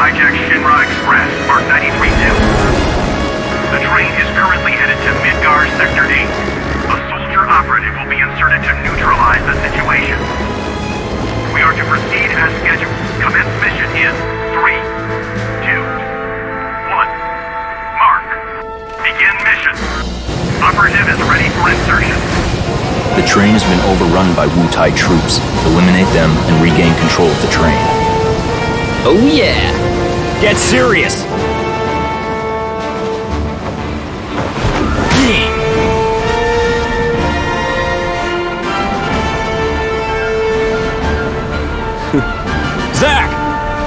hijack Shinra Express, Mark 93-2. The train is currently headed to Midgar Sector 8. A soldier operative will be inserted to neutralize the situation. We are to proceed as scheduled. Commence mission in 3, 2, 1. Mark. Begin mission. Operative is ready for insertion. The train has been overrun by Wu-Tai troops. Eliminate them and regain control of the train. Oh yeah! Get serious! Zach!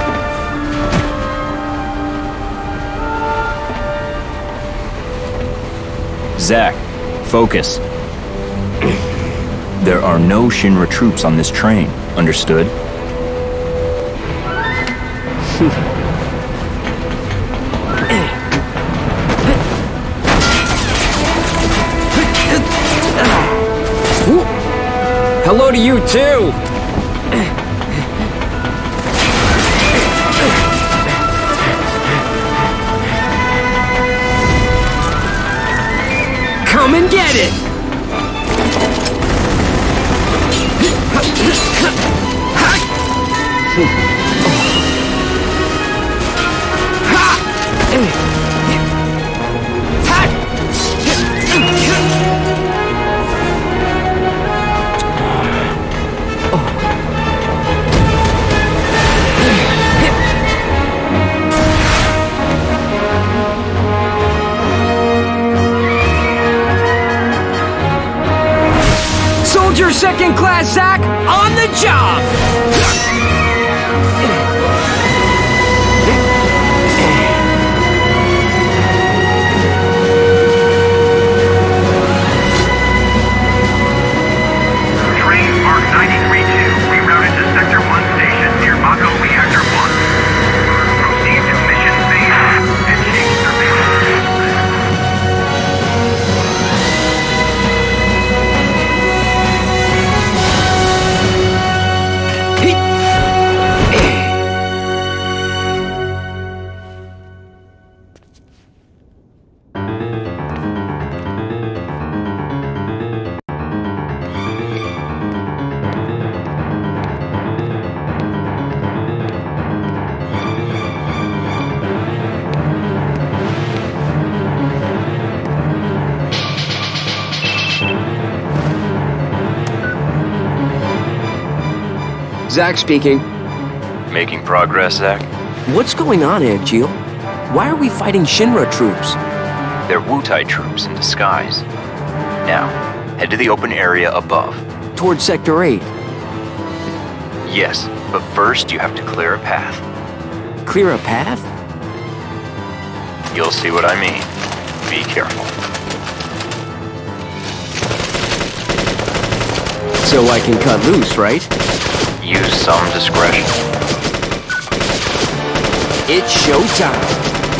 Zach, focus. There are no Shinra troops on this train, understood? Hello to you too! Come and get it! Soldier second class Zach, on the job! Train Mark 93-2 rerouted to Sector 1 station near Mako Reactor 1. Proceed to mission phase and change surveillance. Zach speaking. Making progress, Zach? What's going on, Angeal? Why are we fighting Shinra troops? They're Wu-Tai troops in disguise. Now, head to the open area above. Towards Sector 8. Yes, but first you have to clear a path. Clear a path? You'll see what I mean. Be careful. So I can cut loose, right? Use some discretion. It's showtime.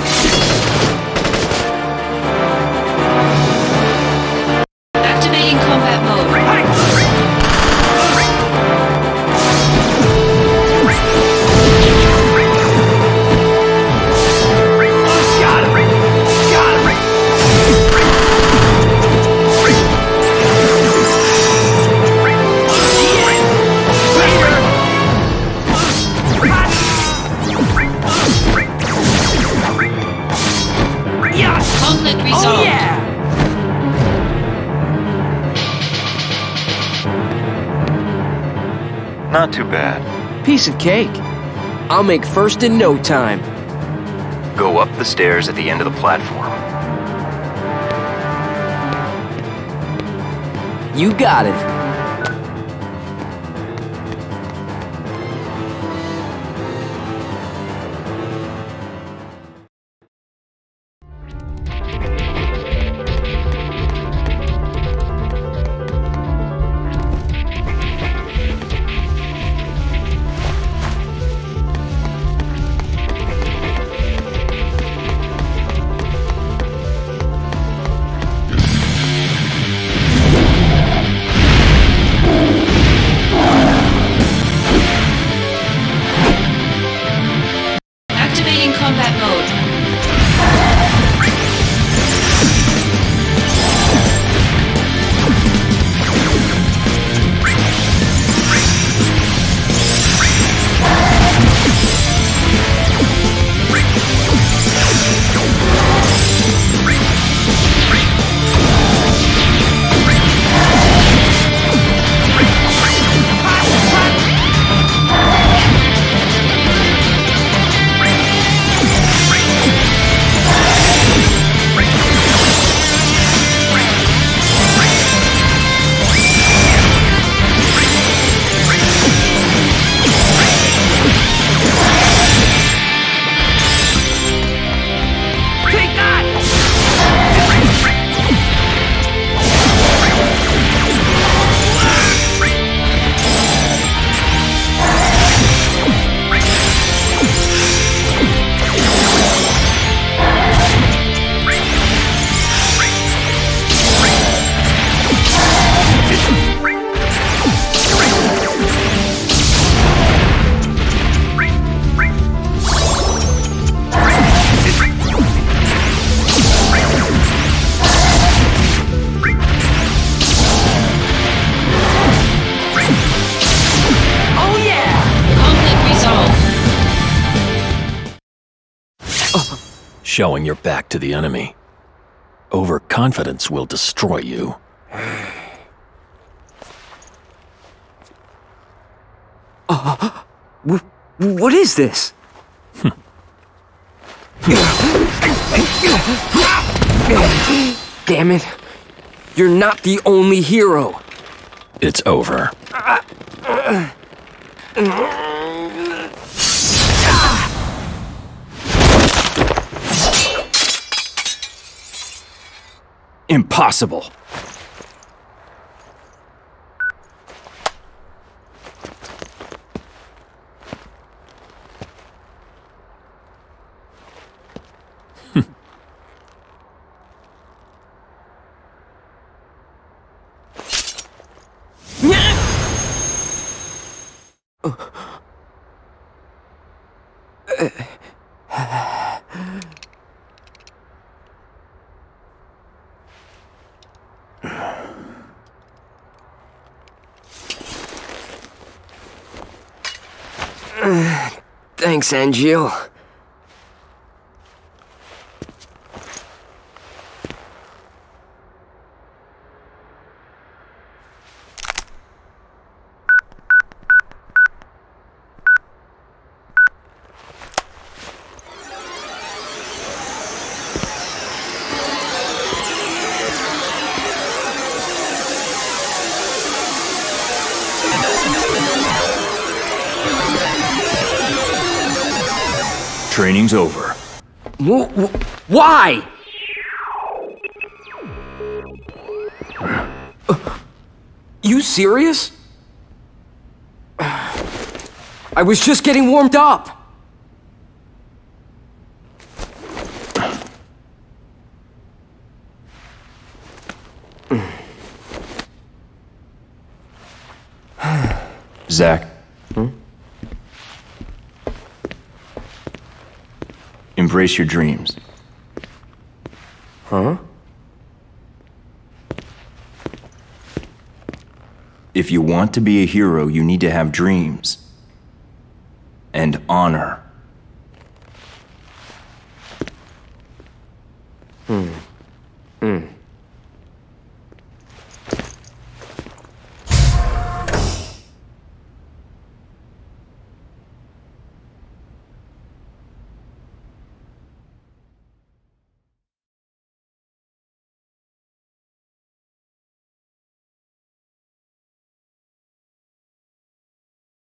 Activating combat mode. Conflict resolved. Oh yeah! Not too bad. Piece of cake. I'll make first in no time. Go up the stairs at the end of the platform. You got it. combat mode. Showing your back to the enemy. Overconfidence will destroy you. What is this? Damn it. You're not the only hero. It's over. Impossible. Thanks, Angel. Training's over. Why? You serious? I was just getting warmed up. Zach. Embrace your dreams. Huh? If you want to be a hero, you need to have dreams. And honor.